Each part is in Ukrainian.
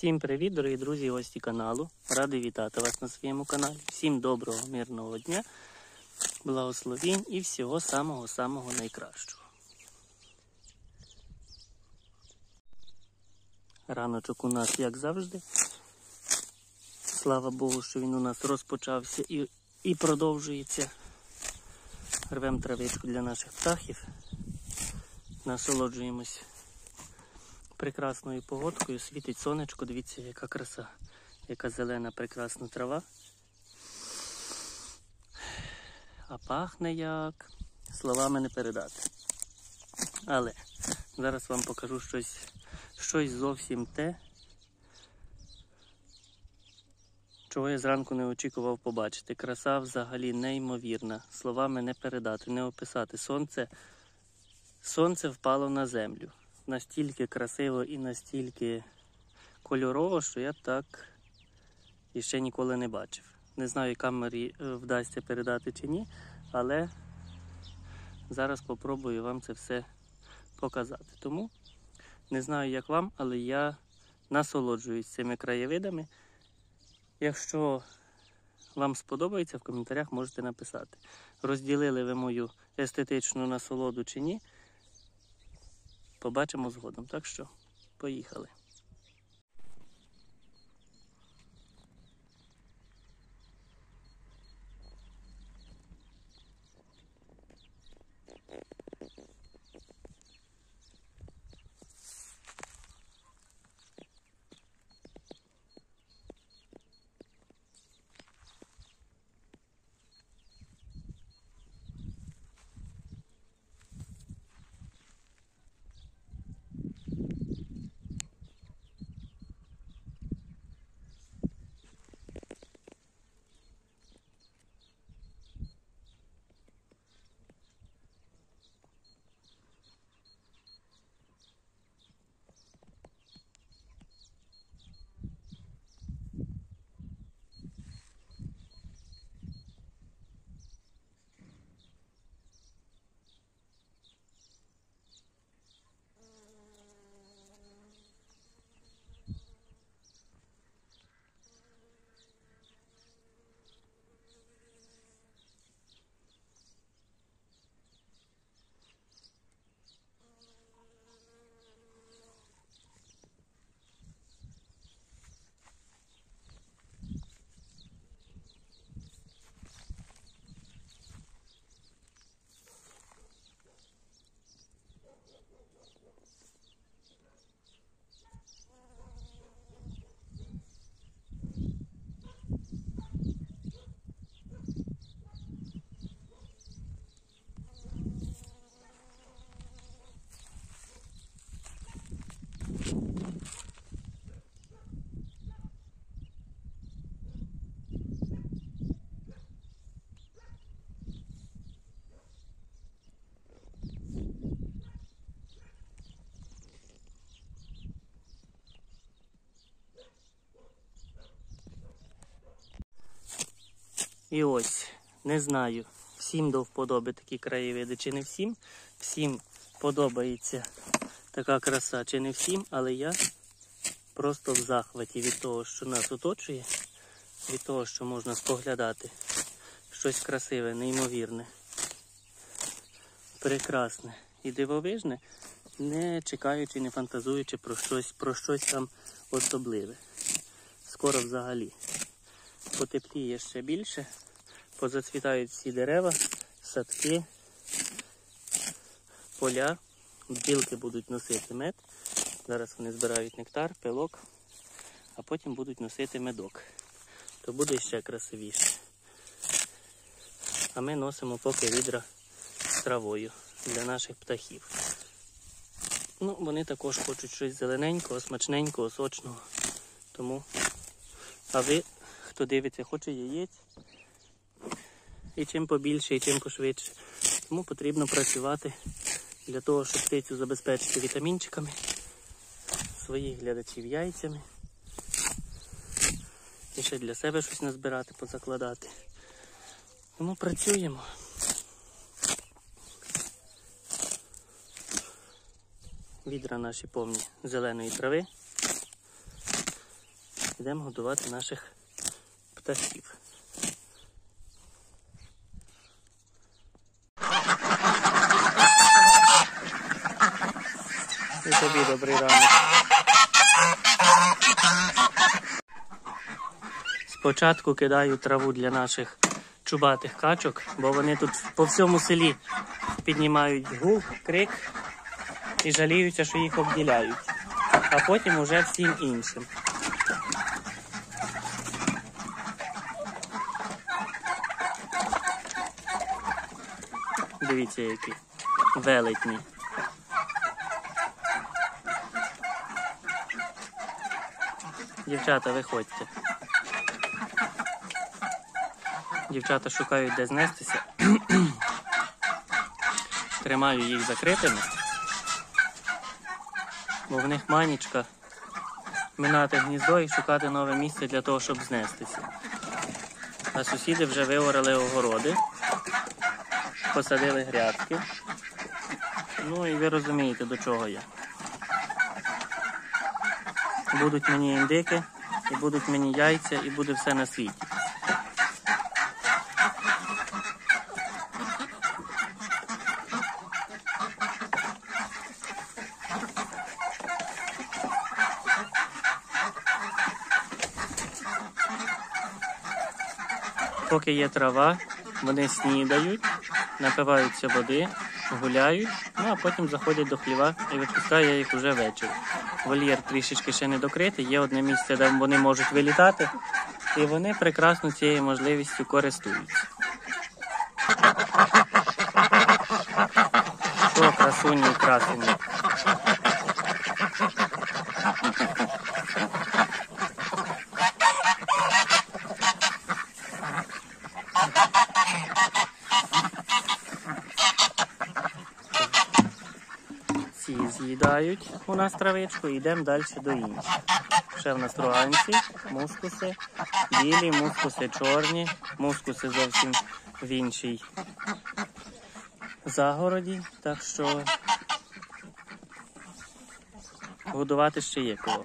Всім привіт, дорогі друзі і гості каналу. Радий вітати вас на своєму каналі. Всім доброго, мирного дня, благословінь і всього самого-самого найкращого. Раночок у нас, як завжди. Слава Богу, що він у нас розпочався і продовжується. Рвемо травичку для наших птахів. Насолоджуємось прекрасною погодкою, світить сонечко, дивіться, яка краса, яка зелена прекрасна трава. А пахне як, словами не передати. Але зараз вам покажу щось зовсім те, чого я зранку не очікував побачити. Краса взагалі неймовірна, словами не передати, не описати. Сонце впало на землю. Настільки красиво і настільки кольорово, що я так іще ніколи не бачив. Не знаю, камері вдасться передати чи ні, але зараз спробую вам це все показати. Тому не знаю, як вам, але я насолоджуюсь цими краєвидами. Якщо вам сподобається, в коментарях можете написати, розділили ви мою естетичну насолоду чи ні. Побачимо згодом. Так що, поїхали. І ось, не знаю, всім до вподоби такі краєвиди чи не всім. Всім подобається така краса чи не всім, але я просто в захваті від того, що нас оточує, від того, що можна споглядати щось красиве, неймовірне, прекрасне і дивовижне, не чекаючи, не фантазуючи про щось там особливе. Скоро взагалі потепліє ще більше, позацвітають всі дерева, садки, поля, бджілки будуть носити мед. Зараз вони збирають нектар, пилок, а потім будуть носити медок. То буде ще красивіше. А ми носимо поки відра з травою для наших птахів. Ну, вони також хочуть щось зелененького, смачненького, сочного. Тому, а ви, хто дивиться, хоче яєць, і чим побільше, і чим пошвидше. Тому потрібно працювати для того, щоб птицю забезпечити вітамінчиками, своїх глядачів яйцями. І ще для себе щось назбирати, позакладати. Тому працюємо. Відра наші повні зеленої трави. Йдемо годувати наших птахів. І тобі добрий ранок. Спочатку кидаю траву для наших чубатих качок, бо вони тут по всьому селі піднімають гул, крик і жаліються, що їх обділяють. А потім уже всім іншим. Дивіться, які велетні. Дівчата, виходьте. Дівчата шукають, де знестися. Тримаю їх закритими, бо в них манічка минати гніздо і шукати нове місце для того, щоб знестися. А сусіди вже виорали огороди, посадили грядки. Ну і ви розумієте, до чого я. Будуть мені індики, і будуть мені яйця, і буде все на світі. Поки є трава, вони снідають, напиваються води, гуляють, ну а потім заходять до хліва і відпускаю я їх уже ввечері. Вольєр трішечки ще не докритий, є одне місце, де вони можуть вилітати, і вони прекрасно цією можливістю користуються. Що, красуні і красуні? Ці з'їдають у нас травичку і йдемо далі до інших. Ще в нас роганці, мускуси, білі, мускуси чорні, мускуси зовсім в іншій загороді, так що годувати ще є кого.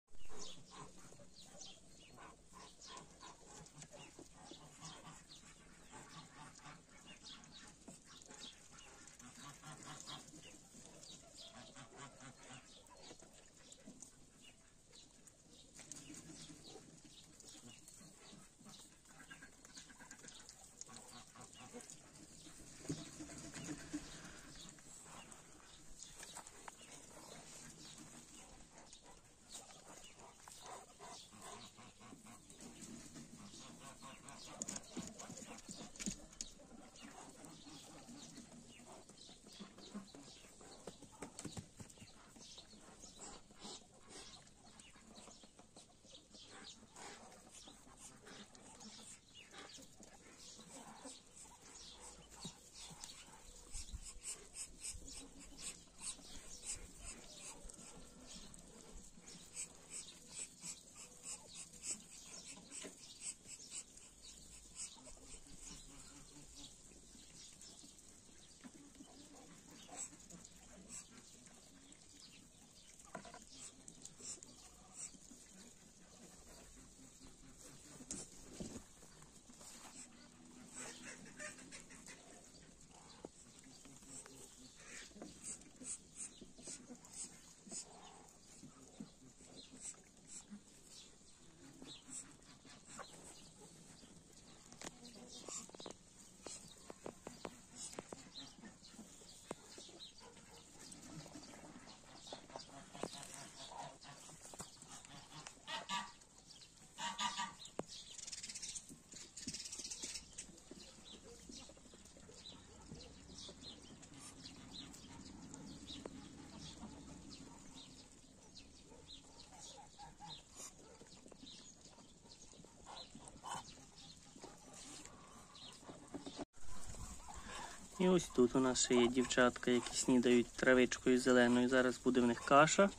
І ось тут у нас ще є дівчатка, які снідають травичкою зеленою. Зараз буде в них каша.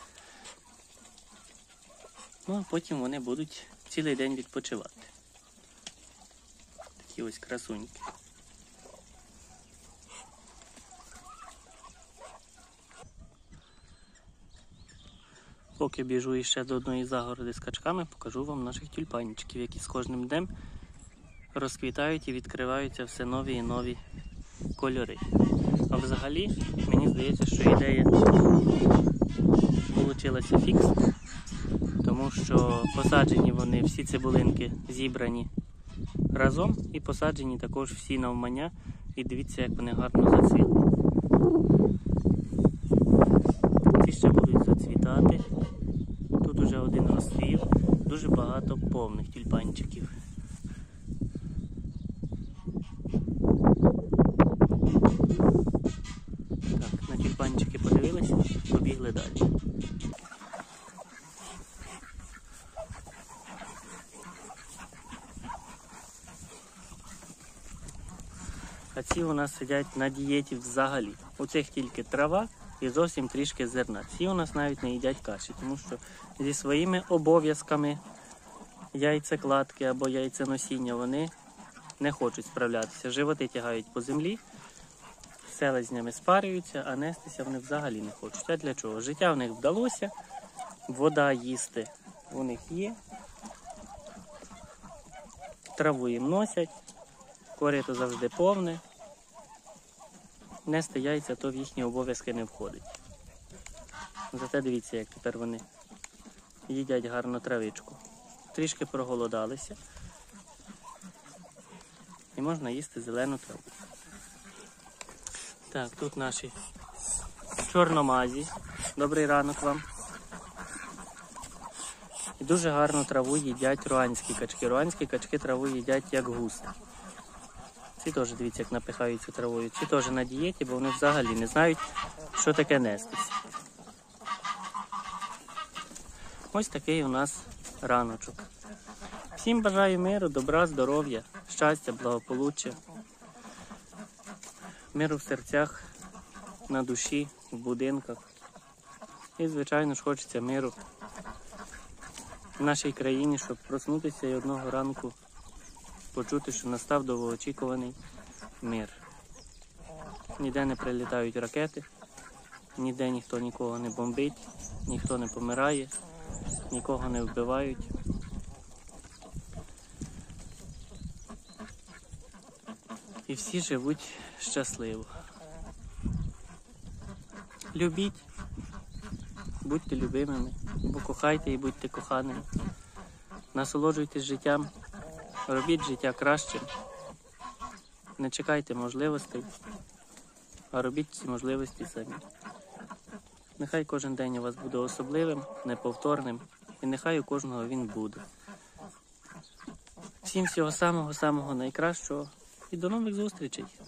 Ну а потім вони будуть цілий день відпочивати. Такі ось красуньки. поки біжу іще до одної загороди з качками, покажу вам наших тюльпанчиків, які з кожним днем розквітають і відкриваються все нові і нові кольори. А взагалі, мені здається, що ідея вийшла фікс, тому що посаджені вони, всі цибулинки зібрані разом і посаджені також всі навмання. І дивіться, як вони гарно зацвіли. Ці ще будуть зацвітати. Тут уже один розцвів, дуже багато повних тюльпанчиків. Так, на тюльпанчики подивилися, побігли далі. А ці у нас сидять на дієті взагалі. У цих тільки трава і зовсім трішки зерна. Ці у нас навіть не їдять каші, тому що зі своїми обов'язками яйцекладки або яйценосіння вони не хочуть справлятися. Животи тягають по землі, селезнями спарюються, а нестися вони взагалі не хочуть. А для чого? Життя в них вдалося, вода їсти у них є, траву їм носять, корито завжди повне. Нести яйця, то в їхні обов'язки не входить. Зате дивіться, як тепер вони їдять гарно травичку. Трішки проголодалися. І можна їсти зелену траву. Так, тут наші чорномазі. Добрий ранок вам. І дуже гарну траву їдять руанські качки. Руанські качки траву їдять як гуси. Ці теж, дивіться, як напихаються травою. Ці теж на дієті, бо вони взагалі не знають, що таке нестись. Ось такий у нас раночок. Всім бажаю миру, добра, здоров'я, щастя, благополуччя. Миру в серцях, на душі, в будинках. І, звичайно ж, хочеться миру в нашій країні, щоб проснутися і одного ранку почути, що настав довгоочікуваний мир. Ніде не прилітають ракети, ніде ніхто нікого не бомбить, ніхто не помирає, нікого не вбивають. І всі живуть щасливо. Любіть, будьте любимими, бо кохайте і будьте коханими. Насолоджуйтесь життям. Робіть життя кращим, не чекайте можливостей, а робіть ці можливості самі. Нехай кожен день у вас буде особливим, неповторним, і нехай у кожного він буде. Всім всього самого-самого найкращого і до нових зустрічей!